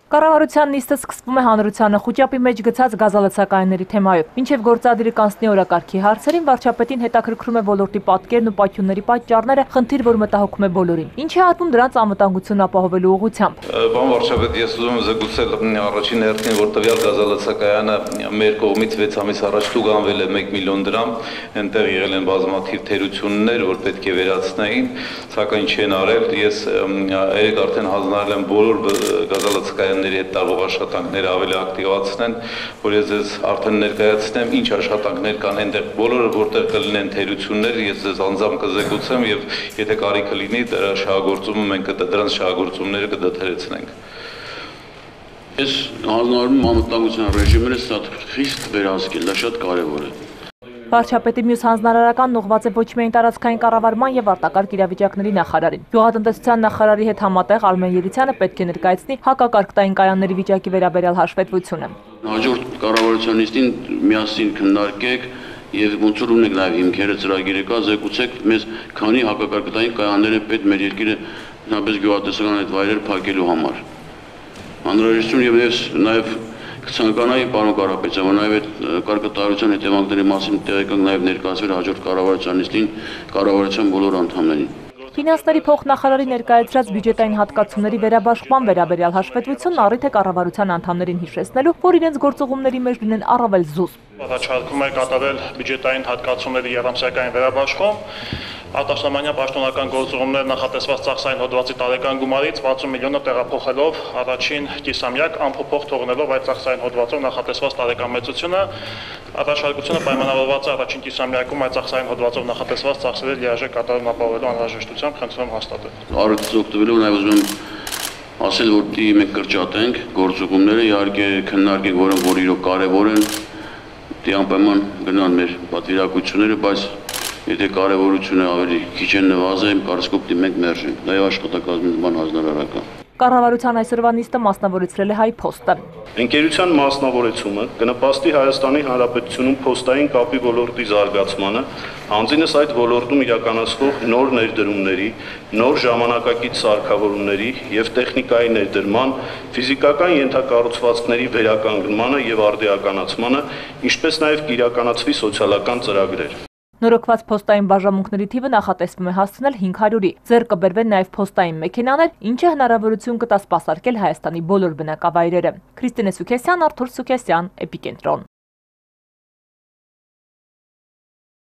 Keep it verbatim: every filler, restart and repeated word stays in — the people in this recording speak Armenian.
Կառավարության նիստը սկսվում է հանրությանը խուճապի մեջ գցած գազալցակայանների թեմայով։ Մինչև գործադիրի կանցնի օրակարգի հարցերին վարչապետին հետաքրքրում է ոլորտի պատկերն ու պատյունների պատճառները, խնդիր, որ մտահոգում է բոլորին։ Ինչ է ատվում դրանց անվտանգությունն ապահովելու ուղղությամբ։ Պարոն վարչապետ, ես ուզում եմ զեկուցել առաջին հերթին, որ տվյալ գազալցակայանը մեր կողմից վեց ամիս առաջ տուգանվել է մեկ միլիոն դրամ, այնտեղ եղել են բազմաթիվ թերություններ, որ պետք է վերացնեին, սակայն չեն արել։ Ես երեք արդեն հանձնարարել եմ բոլոր գազալցակայանների հետ տարվող աշխատանքները ավելի ակտիվացնեն, որ ես ձեզ արդեն ներկայացնեմ ինչ աշխատանքներ կան այնտեղ, բոլորը որտեղ կլինեն թերություններ, ես ձեզ անձամբ կզեկուցեմ եւ եթե կարիքը լինի դրա շահագործումը մենք դրանց շահագործումները կդադարեցնենք։ Ես հանձնարարում եմ անվտանգության ռեժիմները շատ խիստ վերահսկել, դա շատ կարևոր է։ Վարչապետի մյուս հանձնարարականն ուղղված է ոչ միայն տարածքային կառավարման եւ արտակարգ իրավիճակների նախարարին։ Գյուղատնտեսության նախարարի հետ համատեղ Արմեն Երիցյանը պետք է ներկայացնի հակակարգտային կայանների վիճակի վերաբերյալ հաշվետվությունը։ Հաջորդ կառավարության նիստին միասին քննարկեք եւ ոնց որ ունենք նաեւ հիմքերը ծրագիրը կա, զեկուցեք մեզ քանի հակակարգտային կայաններ են պետք մեր երկիրը հնարավորինս գյուղատնտեսական այդ վայրերը փակելու համար։ Հանրահրաժեշտություն եւ նաեւ Կցանկանայի պարոն Կարապետյան, որ նաև այդ կարգատարության հետևանքների մասին տեղեկանք նաև ներկայացվել հաջորդ կառավարության նիստին կառավարության բոլոր անդամներին։ Ֆինանսների փոխնախարարի ներկայացրած բյուջետային հատկացումների վերաբաշխման վերաբերյալ հաշվետվությունն առիթ է կառավարության անդամներին հիշեցնելու, որ իրենց գործողումների մեջ լինեն առավել զուսպ։ Առաջարկում է կատարել բյուջետային հատկացումների երամսյակային վերաբաշխում, արտասահմանյան պաշտոնական գործողումներ նախատեսված ծախսային հոդվածի տարեկան գումարից վաթսուն միլիոնը տեղափոխելով առաջին կիսամյակ անփոփոխ թողնելով այդ ծախսային հոդվածով նախատեսված տարեկան մեծությունը, առաջարկությունը պայմանավորված է առաջին կիսամյակում այդ ծախսային հոդվածով նախատեսված ծախսերի լիարժեք կատարում ապահովելու անհրաժեշտությամբ, խնդրում եմ հաստատել։ Առիթից օգտվելով նաև ուզում եմ ասել, որ պիտի մենք կրճատենք գործողումները, իհարկե քննարկենք, որոնք որ իրոք կարևոր են, պիտի անպայման գնան մեր պատվիրակությունները, բայց եթե կարևորությունը ավելի քիչ են նվազել, կարծիքով պիտի մենք մերժենք։ Դա եւ աշխատակազմի բան հանրարարական։ Կառավարության այսօրվա նիստը մասնավորեցրել է Հայփոստը։ Ընկերության մասնավորեցումը կնպաստի Հայաստանի Հանրապետությունում փոստային կապի ոլորտի զարգացմանը, հանձինս այդ ոլորտում իրականացվող նոր ներդրումների, նոր ժամանակակից սարքավորումների եւ տեխնիկայի ներդրման, ֆիզիկական ենթակառուցվածքների վերականգնմանը եւ արդիականացմանը, ինչպես նաեւ կիրականացվի սոցիալական ծրագրեր։ Նորոգված փոստային բաժանմունքների թիվը նախատեսվում է հասցնել հինգ հարյուրի։ Ձեռք կբերվեն նաև փոստային մեքենաներ, ինչը հնարավորություն կտա սպասարկել Հայաստանի բոլոր բնակավայրերը։ Քրիստինե Սուքեսյան, Արթուր Սուքեսյան, Էպիկենտրոն։